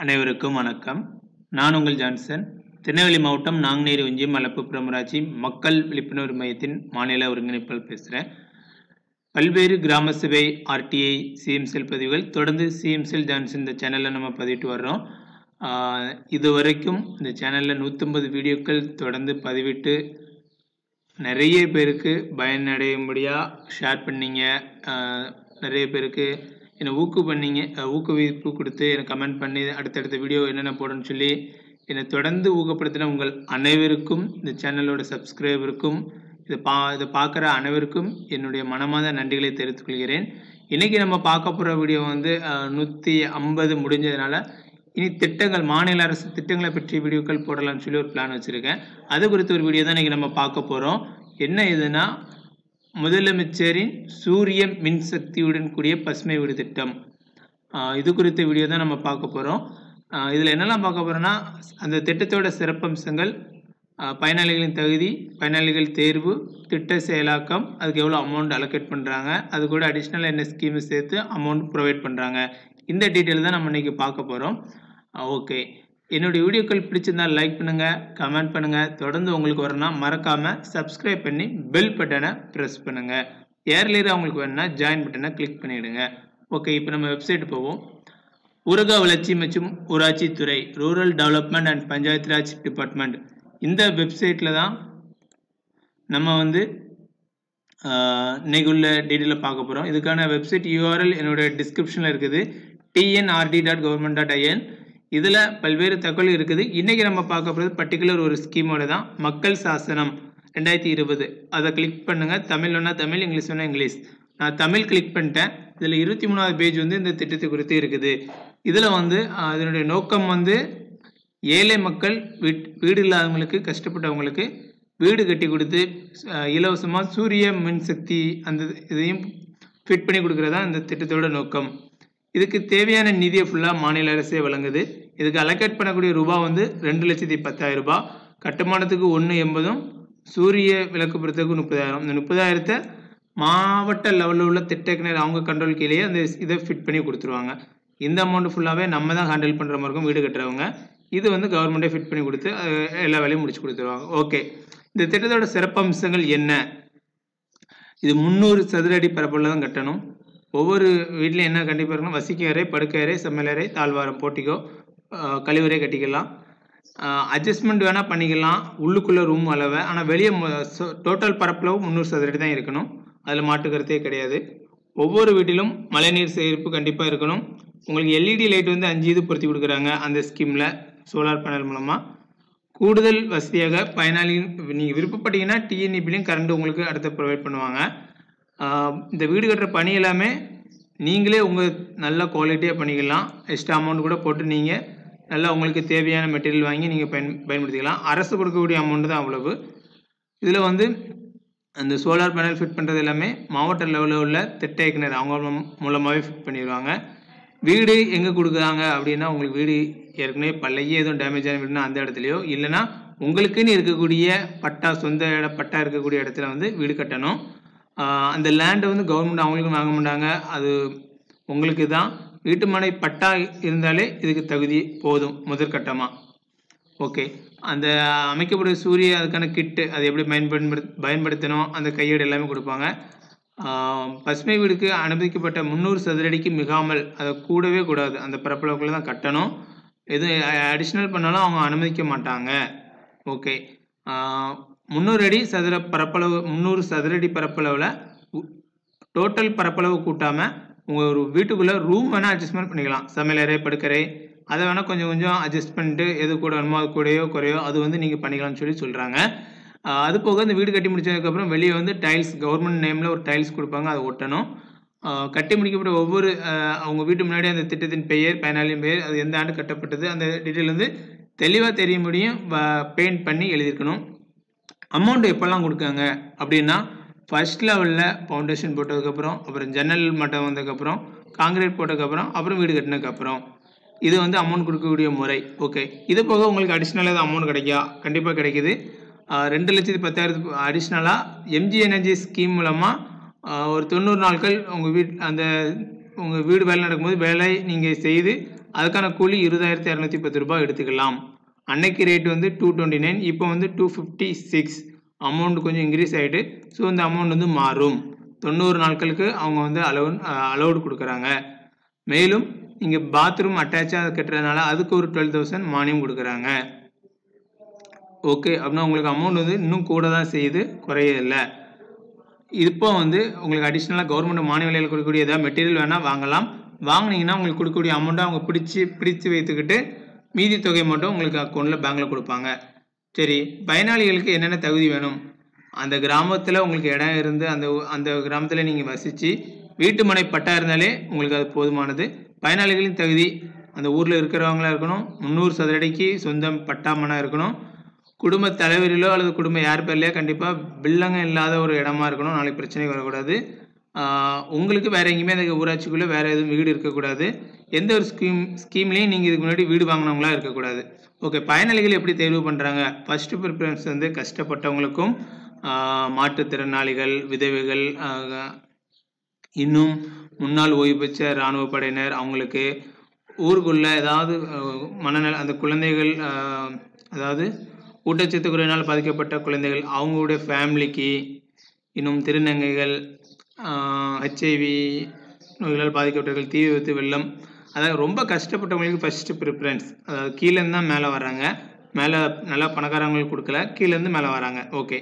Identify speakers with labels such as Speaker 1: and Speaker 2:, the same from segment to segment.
Speaker 1: அனைவருக்கும் வணக்கம். நான் உங்கள் ஜான்சன். திருநெல்வேலி மாவட்டம் நாங்குநேரி ஒன்றியம் மலப்புப்புறம் ஊராட்சி மக்கள் விழிப்புணர்வு மையத்தின் மாநில ஒருங்கிணைப்பாளர் பேசுகிறேன். பல்வேறு கிராம சபை ஆர்டிஐ சிஎம்செல் பதிவுகள் தொடர்ந்து சிஎம்செல் ஜான்சன் இந்த சேனலில் நம்ம பதிவிட்டு வர்றோம். இது வரைக்கும் இந்த சேனலில் 150 வீடியோக்கள் தொடர்ந்து பதிவிட்டு நிறைய பேருக்கு பயனடையும்படியாக ஷேர் பண்ணீங்க. நிறைய பேருக்கு என்னை ஊக்குவிப்பு கொடுத்து எனக்கு கமெண்ட் பண்ணி அடுத்தடுத்த வீடியோ என்னென்ன போடணும்னு சொல்லி என்னை தொடர்ந்து ஊக்கப்படுத்தின உங்கள் அனைவருக்கும், இந்த சேனலோட சப்ஸ்கிரைபருக்கும், இதை பார்க்குற அனைவருக்கும் என்னுடைய மனமார்ந்த நன்றிகளை தெரிவித்துக் கொள்கிறேன். இன்றைக்கி நம்ம பார்க்க போகிற வீடியோ 150 முடிஞ்சதுனால இனி திட்டங்கள், மாநில அரசு திட்டங்களை பற்றிய வீடியோக்கள் போடலாம்னு சொல்லி ஒரு பிளான் வச்சுருக்கேன். அது குறித்த ஒரு வீடியோ தான் இன்றைக்கி நம்ம பார்க்க போகிறோம். என்ன இதுனா, முதலமைச்சரின் சூரிய மின்சக்தியுடன் கூடிய பசுமை வீடு திட்டம். இது குறித்த வீடியோ தான் நம்ம பார்க்க போகிறோம். இதில் என்னெல்லாம் பார்க்க போகிறோன்னா, அந்த திட்டத்தோட சிறப்பம்சங்கள், பயனாளிகளின் தகுதி, பயனாளிகள் தேர்வு, திட்ட செயலாக்கம், அதுக்கு எவ்வளோ அமௌண்ட் அலோகேட் பண்ணுறாங்க, அது கூட அடிஷ்னலாக என்ன ஸ்கீமு சேர்த்து அமௌண்ட் ப்ரொவைட் பண்ணுறாங்க, இந்த டீட்டெயில் தான் நம்ம இன்றைக்கி பார்க்க போகிறோம். ஓகே, என்னுடைய வீடியோக்கள் பிடிச்சிருந்தால் லைக் பண்ணுங்கள், கமெண்ட் பண்ணுங்கள். தொடர்ந்து உங்களுக்கு வரணும்னா மறக்காமல் சப்ஸ்கிரைப் பண்ணி பெல் பட்டனை ப்ரெஸ் பண்ணுங்கள். ஏர்லியராக உங்களுக்கு வேணும்னா ஜாயின் பட்டனை கிளிக் பண்ணிவிடுங்க. ஓகே, இப்போ நம்ம வெப்சைட் போவோம். ஊரக வளர்ச்சி மற்றும் ஊராட்சி துறை, rural development and panchayat Raj department, இந்த வெப்சைட்டில் தான் நம்ம இன்னைக்கு உள்ள டீட்டெயிலில் பார்க்க போகிறோம். இதுக்கான வெப்சைட் URL என்னோட டிஸ்கிரிப்ஷனில் இருக்குது, tnrd.government.in. இதில் பல்வேறு தகவல் இருக்குது. இன்றைக்கி நம்ம பார்க்க போகிறது பர்டிகுலர் ஒரு ஸ்கீமோட தான், மக்கள் சாசனம் 2020. அதை கிளிக் பண்ணுங்கள். தமிழ் வேணால் தமிழ், இங்கிலீஷ் வேணால் இங்கிலீஷ். நான் தமிழ் கிளிக் பண்ணிட்டேன். இதில் 23வது பேஜ் இந்த திட்டத்தை குறித்து இருக்குது. இதில் அதனுடைய நோக்கம் ஏழை மக்கள், வீடு இல்லாதவங்களுக்கு, கஷ்டப்பட்டவங்களுக்கு வீடு கட்டி கொடுத்து இலவசமாக சூரிய மின்சக்தி அந்த இதையும் ஃபிட் பண்ணி கொடுக்குறதா இந்த திட்டத்தோட நோக்கம். இதுக்கு தேவையான நிதியை ஃபுல்லாக மாநில அரசே வழங்குது. இதுக்கு அலோகேட் பண்ணக்கூடிய ரூபா 2,10,000 ரூபாய். கட்டுமானத்துக்கு 1,80, சூரிய விளக்கு பொறுத்தக்கு 30,000. இந்த 30,000 மாவட்ட லெவலில் உள்ள திட்டக்கிணர் அவங்க கண்ட்ரோல் கீழேயே அந்த இதை ஃபிட் பண்ணி கொடுத்துருவாங்க. இந்த அமௌண்ட் ஃபுல்லாகவே நம்ம தான் ஹேண்டில் பண்ணுற மாதிரி இருக்கும், வீடு கட்டுறவங்க. இது கவர்மெண்ட்டே ஃபிட் பண்ணி கொடுத்து எல்லா வேலையும் முடிச்சு கொடுத்துருவாங்க. ஓகே, இந்த திட்டத்தோட சிறப்பம்சங்கள் என்ன? இது 300 சதுர அடி பரப்பளவில் தான் கட்டணும். ஒவ்வொரு வீட்லையும் என்ன கண்டிப்பாக இருக்கணும், வசிக்கும் அறை, படுக்கை அறை, சமையலறை, தாழ்வாரம், போட்டிக்கோ, கழிவறை கட்டிக்கலாம். அட்ஜஸ்ட்மெண்ட் வேணால் பண்ணிக்கலாம் உள்ளுக்குள்ளே ரூம் அளவை. ஆனால் வெளியே டோட்டல் பரப்பளவு 300 சதுர அடி தான் இருக்கணும். அதில் மாட்டுக்கருத்தே கிடையாது. ஒவ்வொரு வீட்டிலும் மழைநீர் சேகரிப்பு கண்டிப்பாக இருக்கணும். உங்களுக்கு LED லைட் 5 இது பொருத்தி கொடுக்குறாங்க அந்த ஸ்கீமில், சோலார் பேனல் மூலமாக. கூடுதல் வசதியாக பயனாளி நீங்கள் விருப்பப்பட்டீங்கன்னா TNEBலையும் கரண்ட் உங்களுக்கு அடுத்து ப்ரொவைட் பண்ணுவாங்க. இந்த வீடு கட்டுற பணி எல்லாமே நீங்களே உங்கள் நல்ல குவாலிட்டியாக பண்ணிக்கலாம். எக்ஸ்ட்ரா அமௌண்ட் கூட போட்டு நீங்கள் நல்லா உங்களுக்கு தேவையான மெட்டீரியல் வாங்கி நீங்கள் பயன்படுத்திக்கலாம். அரசு கொடுக்கக்கூடிய அமௌண்ட் தான் அவ்வளவு. இதில் அந்த சோலார் பேனல் ஃபிட் பண்ணுறது எல்லாமே மாவட்ட லெவலில் உள்ள திட்ட இயக்குனர் அவங்க மூலமாகவே ஃபிட் பண்ணிடுவாங்க. வீடு எங்கே கொடுக்குறாங்க அப்படின்னா, உங்களுக்கு வீடு ஏற்கனவே பழைய எதுவும் டேமேஜ் ஆன வீடுனா அந்த இடத்துலையோ, இல்லைனா உங்களுக்குன்னு இருக்கக்கூடிய பட்டா, சொந்த பட்டா இருக்கக்கூடிய இடத்துல வீடு கட்டணும். அந்த லேண்டை கவர்மெண்ட் அவங்களுக்கும் வாங்க மாட்டாங்க, அது உங்களுக்கு தான். வீட்டு மனை பட்டா இருந்தாலே இதுக்கு தகுதி போதும் முதற்கட்டமாக. ஓகே, அந்த அமைக்கப்பட்ட சூரிய அதுக்கான கிட்டு, அது எப்படி பயன்படுத்தணும், அந்த கையேடு எல்லாமே கொடுப்பாங்க. பசுமை வீடுக்கு அனுமதிக்கப்பட்ட 300 சதுர அடிக்கு மிகாமல், அதை கூடவே கூடாது, அந்த பரப்பளவுக்குள்ளே தான் கட்டணும். எது அடிஷ்னல் பண்ணாலும் அவங்க அனுமதிக்க மாட்டாங்க. ஓகே, 300 அடி சதுர பரப்பளவு, 300 சதுர அடி பரப்பளவில் டோட்டல் பரப்பளவு கூட்டாமல் உங்கள் ஒரு வீட்டுக்குள்ளே ரூம் வேணால் அட்ஜஸ்ட்மெண்ட் பண்ணிக்கலாம். சமையலறை, படுக்கறை, அதை வேணால் கொஞ்சம் கொஞ்சம் அட்ஜஸ்ட் பண்ணிட்டு எது கூட வேணுமோ அது கூடயோ குறையோ அது நீங்கள் பண்ணிக்கலாம்னு சொல்லி சொல்கிறாங்க. அது போக இந்த வீடு கட்டி முடிச்சதுக்கப்புறம் வெளியே டைல்ஸ், கவர்மெண்ட் நேமில் ஒரு டைல்ஸ் கொடுப்பாங்க, அதை ஒட்டணும். கட்டி முடிக்கப்பட்ட ஒவ்வொரு அவங்க வீட்டு முன்னாடி அந்த திட்டத்தின் பெயர், பயனாளியின் பெயர், அது எந்த ஆண்டு கட்டப்பட்டது, அந்த டீட்டெயில் தெளிவாக தெரிய முடியும், பெயிண்ட் பண்ணி எழுதியிருக்கணும். அமௌண்ட் எப்போல்லாம் கொடுக்காங்க அப்படின்னா, ஃபர்ஸ்ட் லெவலில் ஃபவுண்டேஷன் போட்டதுக்கப்புறம், அப்புறம் ஜன்னல் மட்டம் வந்ததுக்கப்புறம், காங்கிரீட் போட்டதுக்கப்புறம், அப்புறம் வீடு கட்டினதுக்கப்புறம் இது அமௌண்ட் கொடுக்கக்கூடிய முறை. ஓகே, இது போக உங்களுக்கு அடிஷ்னலாக அமௌண்ட் கண்டிப்பாக கிடைக்குது. 2,10,000 அடிஷ்னலாக MG எனர்ஜி ஸ்கீம் மூலமாக ஒரு 90 நாட்கள் உங்கள் வீடு வேலை நடக்கும்போது வேலை நீங்கள் செய்து அதுக்கான கூலி 20,210 ரூபாய் எடுத்துக்கலாம். அன்னைக்கு ரேட் வந்து 229, இப்போ வந்து 256. அமௌண்ட் கொஞ்சம் இன்க்ரீஸ் ஆகிட்டு, ஸோ இந்த அமௌண்ட் வந்து மாறும். 90 நாட்களுக்கு அவங்க வந்து அலௌடு கொடுக்குறாங்க. மேலும் இங்கே பாத்ரூம் அட்டாச்சாக கட்டுறதுனால அதுக்கு ஒரு 12,000 மானியம் கொடுக்குறாங்க. ஓகே, அப்படின்னா உங்களுக்கு அமௌண்ட் வந்து இன்னும் கூட தான் செய்யுது, குறையதில்லை. இப்போ வந்து உங்களுக்கு அடிஷ்னலாக கவர்மெண்ட் மானிய விலையில் கொடுக்கக்கூடிய ஏதாவது மெட்டீரியல் வேணால் வாங்கலாம். வாங்கினீங்கன்னா உங்களுக்கு கொடுக்கக்கூடிய அமௌண்ட்டை அவங்க பிடிச்சு வைத்துக்கிட்டு மீதி தொகை மட்டும் உங்களுக்கு அக்கௌண்ட்டில் பேங்க்கில் கொடுப்பாங்க. சரி, பயனாளிகளுக்கு என்னென்ன தகுதி வேணும்? அந்த கிராமத்தில் உங்களுக்கு இடம் இருந்து அந்த கிராமத்தில் நீங்கள் வசித்து வீட்டு மனை பட்டா இருந்தாலே உங்களுக்கு அது போதுமானது. பயனாளிகளின் தகுதி அந்த ஊரில் இருக்கிறவங்களா இருக்கணும். 300 சதுர அடிக்கு சொந்தம் பட்டா மனை இருக்கணும். குடும்ப தலைவரிலோ அல்லது குடும்ப யார் பேர்லையோ கண்டிப்பாக பில்லங்க இல்லாத ஒரு இடமா இருக்கணும். நாளைக்கு பிரச்சனை வரக்கூடாது. உங்களுக்கு வேறு எங்கேயுமே அந்த ஊராட்சிக்குள்ளே வேறு எதுவும் வீடு இருக்கக்கூடாது. எந்த ஒரு ஸ்கீம்லேயும் நீங்கள் இதுக்கு முன்னாடி வீடு வாங்கினவங்களா இருக்கக்கூடாது. ஓகே, பயனாளிகள் எப்படி தேர்வு பண்ணுறாங்க? ஃபஸ்ட்டு ப்ரிஃபரன்ஸ் வந்து கஷ்டப்பட்டவங்களுக்கும், மாற்றுத்திறனாளிகள், விதவைகள், இன்னும் முன்னாள் ஓய்வு பெற்ற இராணுவ படையினர், அவங்களுக்கு ஊருக்குள்ளே ஏதாவது மனநல அந்த குழந்தைகள், அதாவது ஊட்டச்சத்து குறைவினால் பாதிக்கப்பட்ட குழந்தைகள் அவங்களுடைய ஃபேமிலிக்கு, இன்னும் திருநங்கைகள், ஹெச்ஐவி நோய்களால் பாதிக்கப்பட்டவர்கள், தீ விபத்து, வெள்ளம், அதாவது ரொம்ப கஷ்டப்பட்டவங்களுக்கு ஃபஸ்ட்டு ப்ரிஃபரன்ஸ். அதாவது கீழேருந்து தான் மேலே வர்றாங்க. மேலே நல்லா பணக்காரங்களுக்கு கொடுக்கல, கீழேருந்து மேலே வராங்க. ஓகே,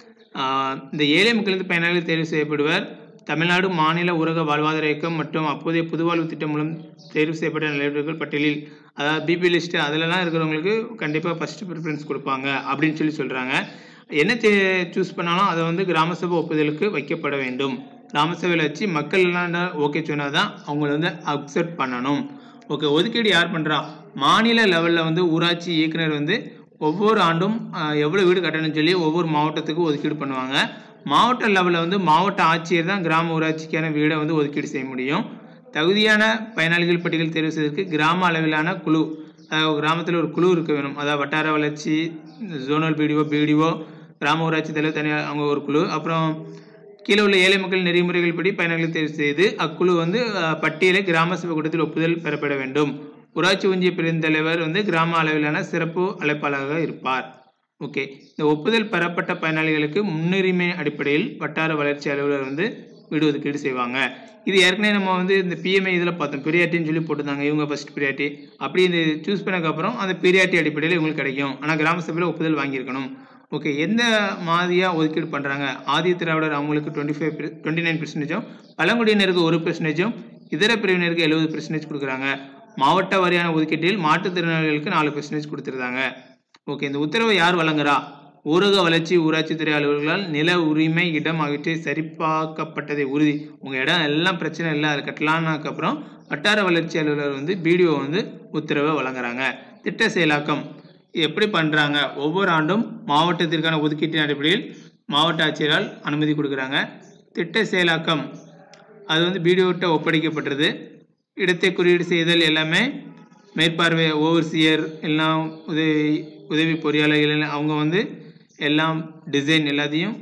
Speaker 1: இந்த ஏழை மக்களுக்கு பயனாளிகள் தேர்வு செய்யப்படுவர். தமிழ்நாடு மாநில ஊரக வாழ்வாதார இயக்கம் மற்றும் அப்போதைய புதுவாழ்வு திட்டம் மூலம் தேர்வு செய்யப்பட்ட நிலையர்கள் பட்டியலில், அதாவது பிபி லிஸ்ட்டு அதிலலாம் இருக்கிறவங்களுக்கு கண்டிப்பாக ஃபஸ்ட்டு ப்ரிஃபரன்ஸ் கொடுப்பாங்க அப்படின்னு சொல்கிறாங்க. என்ன சூஸ் பண்ணாலும் அதை வந்து கிராம சபை ஒப்புதலுக்கு வைக்கப்பட வேண்டும். கிராம சபையில் வச்சு மக்கள் எல்லாம் ஓகே சொன்னால் தான் அவங்கள வந்து அக்செப்ட் பண்ணணும். ஓகே, ஒதுக்கீடு யார் பண்ணுறா? மாநில லெவலில் வந்து ஊராட்சி இயக்குனர் வந்து ஒவ்வொரு ஆண்டும் எவ்வளோ வீடு கட்டணும்னு சொல்லி ஒவ்வொரு மாவட்டத்துக்கும் ஒதுக்கீடு பண்ணுவாங்க. மாவட்ட லெவலில் வந்து மாவட்ட ஆட்சியர் தான் கிராம ஊராட்சிக்கான வீடை வந்து ஒதுக்கீடு செய்ய முடியும். தகுதியான பயனாளிகள் பட்டியல் தேர்வு செய்வதற்கு கிராம அளவிலான குழு, கிராமத்தில் ஒரு குழு இருக்க வேணும். அதாவது வட்டார வளர்ச்சி, ஜோனல் பிடிஓ, கிராம ஊராட்சி தலைவர் தனியார் அவங்க ஒரு குழு. அப்புறம் கீழே உள்ள ஏழை மக்கள் நெறிமுறைகள் படி பயனாளிகளை தேர்வு செய்து அக்குழு வந்து பட்டியலை கிராம சபை கூட்டத்தில் ஒப்புதல் பெறப்பட வேண்டும். ஊராட்சி ஒன்றிய பெருந்தலைவர் வந்து கிராம அளவிலான சிறப்பு அழைப்பாளராக இருப்பார். ஓகே, இந்த ஒப்புதல் பெறப்பட்ட பயனாளிகளுக்கு முன்னுரிமை அடிப்படையில் வட்டார வளர்ச்சி அலுவலர் வந்து வீடு ஒதுக்கீடு செய்வாங்க. இது ஏற்கனவே நம்ம வந்து இந்த பிஎம்ஐ இதில் பார்த்தோம். பிரியாட்டின்னு சொல்லி போட்டிருந்தாங்க. இவங்க ஃபஸ்ட் பிரியாட்டி அப்படி இந்த சூஸ் பண்ணக்கப்புறம் அந்த பிரியாட்டி அடிப்படையில் இவங்களுக்கு கிடைக்கும். ஆனால் கிராம சபையில் ஒப்புதல் வாங்கியிருக்கணும். ஓகே, எந்த மாதிரியாக ஒதுக்கீடு பண்ணுறாங்க? ஆதி திராவிடர் அவங்களுக்கு 29%, பழங்குடியினருக்கு 1%, இதர பிரிவினருக்கு 70% கொடுக்குறாங்க. மாவட்ட வாரியான ஒதுக்கீட்டில் மாற்றுத்திறனாளிகளுக்கு 4% கொடுத்துருந்தாங்க. ஓகே, இந்த உத்தரவை யார் வழங்குறா? ஊரக வளர்ச்சி ஊராட்சித்துறை அலுவலர்களால் நில உரிமை இடம் ஆகியவற்றை சரிபார்க்கப்பட்டதை உறுதி. உங்கள் இடம் எல்லாம் பிரச்சனை இல்லை, அதை கட்டலான்னதுக்கப்புறம் வட்டார வளர்ச்சி அலுவலர் வந்து பிடிஓ வந்து உத்தரவை வழங்குறாங்க. திட்ட செயலாக்கம் எப்படி பண்ணுறாங்க? ஒவ்வொரு ஆண்டும் மாவட்டத்திற்கான ஒதுக்கீட்டின் அடிப்படையில் மாவட்ட ஆட்சியரால் அனுமதி கொடுக்குறாங்க. திட்ட செயலாக்கம் அது வந்து பிடிஓட்ட ஒப்படைக்கப்பட்டது. இடத்தை குறியீடு செய்தல் எல்லாமே மேற்பார்வை ஓவர்சியர் எல்லாம் உதவி பொறியாளர்கள் அவங்க வந்து எல்லாம் டிசைன் எல்லாத்தையும்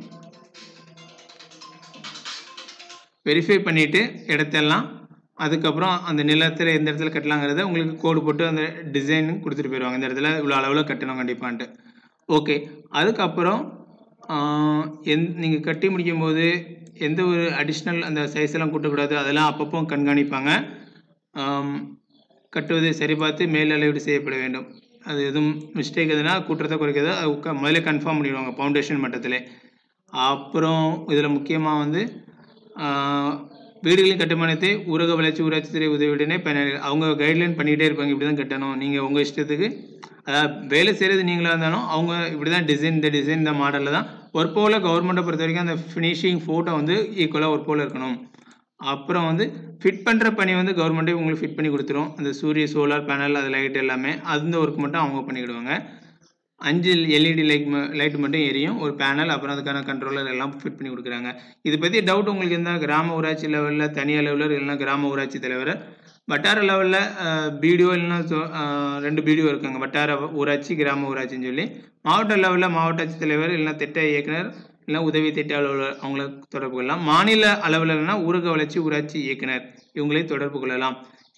Speaker 1: வெரிஃபை பண்ணிவிட்டு இடத்தெல்லாம் அதுக்கப்புறம் அந்த நிலத்தில் எந்த இடத்துல கட்டலாங்கிறத உங்களுக்கு கோடு போட்டு அந்த டிசைன் கொடுத்துட்டு போயிடுவாங்க. இந்த இடத்துல இவ்வளோ அளவில் கட்டணும் கண்டிப்பான்ட்டு. ஓகே, அதுக்கப்புறம் நீங்கள் கட்டி முடிக்கும் போது எந்த ஒரு அடிஷ்னல் அந்த சைஸ் எல்லாம் கூட்டக்கூடாது. அதெல்லாம் அப்பப்போ கண்காணிப்பாங்க. கட்டுவதை சரிபார்த்து மேல் அளவீடு செய்யப்பட வேண்டும். அது எதுவும் மிஸ்டேக் எதுனா கூட்டுறதை குறைக்கிறதா அது முதல்ல கன்ஃபார்ம் பண்ணிடுவாங்க ஃபவுண்டேஷன் மட்டத்தில். அப்புறம் இதில் முக்கியமாக வந்து வீடுகளின் கட்டுமானத்தை ஊரக வளர்ச்சி ஊராட்சித்துறை உதவியுடனே பயனாளிகள் அவங்க கைட்லைன் பண்ணிகிட்டே இருப்பாங்க. இப்படி தான் கட்டணும், நீங்கள் உங்கள் இஷ்டத்துக்கு, அதாவது வேலை செய்கிறது நீங்களாக இருந்தாலும் அவங்க இப்படி தான் டிசைன், இந்த டிசைன் இந்த மாடலில் தான். ஒர்க் கவர்மெண்ட்டை பொறுத்த வரைக்கும் அந்த ஃபினிஷிங் ஃபோட்டோ வந்து ஈக்குவலாக ஒர்க் இருக்கணும். அப்புறம் வந்து ஃபிட் பண்ணுற பணி வந்து கவர்மெண்ட்டே உங்களுக்கு ஃபிட் பண்ணி கொடுத்துரும். அந்த சோலார் பேனல் அது லைட் எல்லாமே அந்த ஒர்க் மட்டும் அவங்க பண்ணிக்கிடுவாங்க. 5 எல்இடி லைட் மட்டும் எரியும் ஒரு பேனல். அப்புறம் அதுக்கான கண்ட்ரோலர் எல்லாம் ஃபிட் பண்ணி கொடுக்குறாங்க. இதை பற்றி டவுட் உங்களுக்கு இருந்தால் கிராம ஊராட்சி லெவலில் தனி அலுவலர் இல்லைன்னா கிராம ஊராட்சி தலைவர், வட்டார லெவலில் பிடிஓ இல்லைன்னா 2 பிடிஓ இருக்காங்க, வட்டார ஊராட்சி கிராம ஊராட்சின்னு சொல்லி. மாவட்ட லெவலில் மாவட்ட ஆட்சி தலைவர் இல்லைன்னா திட்ட இயக்குனர் இல்லைன்னா உதவி திட்ட அலுவலர் அவங்கள தொடர்பு கொள்ளலாம். மாநில அளவில்னா ஊரக வளர்ச்சி ஊராட்சி இயக்குனர் இவங்களை தொடர்பு கொள்ளலாம்.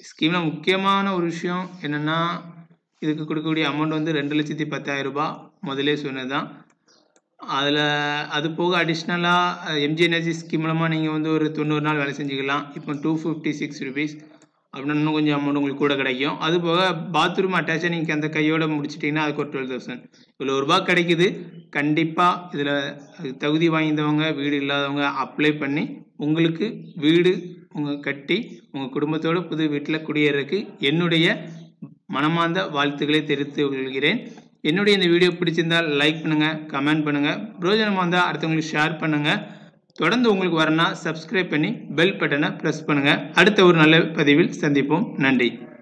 Speaker 1: ஸ்கீமில் முக்கியமான ஒரு விஷயம் என்னென்னா இதுக்கு கொடுக்கக்கூடிய அமௌண்ட் வந்து 2,10,000 ரூபாய் முதலே சொன்னது தான். அதில் அது போக அடிஷ்னலாக எம்ஜி எனர்ஜி ஸ்கீம் மூலமாக நீங்கள் வந்து ஒரு 90 நாள் வேலை செஞ்சுக்கலாம். இப்போ 256 ருபீஸ் அப்படின்னா இன்னும் கொஞ்சம் அமௌண்ட் உங்களுக்கு கூட கிடைக்கும். அது போக பாத்ரூம் அட்டாச்சாக நீங்கள் அந்த கையோடு முடிச்சிட்டிங்கன்னா அதுக்கு ஒரு 12,000 இவ்வளோ ரூபா கிடைக்குது. கண்டிப்பாக இதில் தகுதி வாய்ந்தவங்க வீடு இல்லாதவங்க அப்ளை பண்ணி உங்களுக்கு வீடு கட்டி உங்கள் குடும்பத்தோடு புது வீட்டில் குடியேறதுக்கு என்னுடைய மனமார்ந்த வாழ்த்துக்களை தெரிவித்துக் கொள்கிறேன். என்னுடைய இந்த வீடியோ பிடிச்சிருந்தால் லைக் பண்ணுங்கள், கமெண்ட் பண்ணுங்கள், பிரயோஜனமாக இருந்தால் அடுத்தவங்களுக்கு ஷேர் பண்ணுங்கள். தொடர்ந்து உங்களுக்கு வரனா சப்ஸ்கிரைப் பண்ணி பெல் பட்டனை ப்ரெஸ் பண்ணுங்கள். அடுத்த ஒரு நல்ல பதிவில் சந்திப்போம். நன்றி.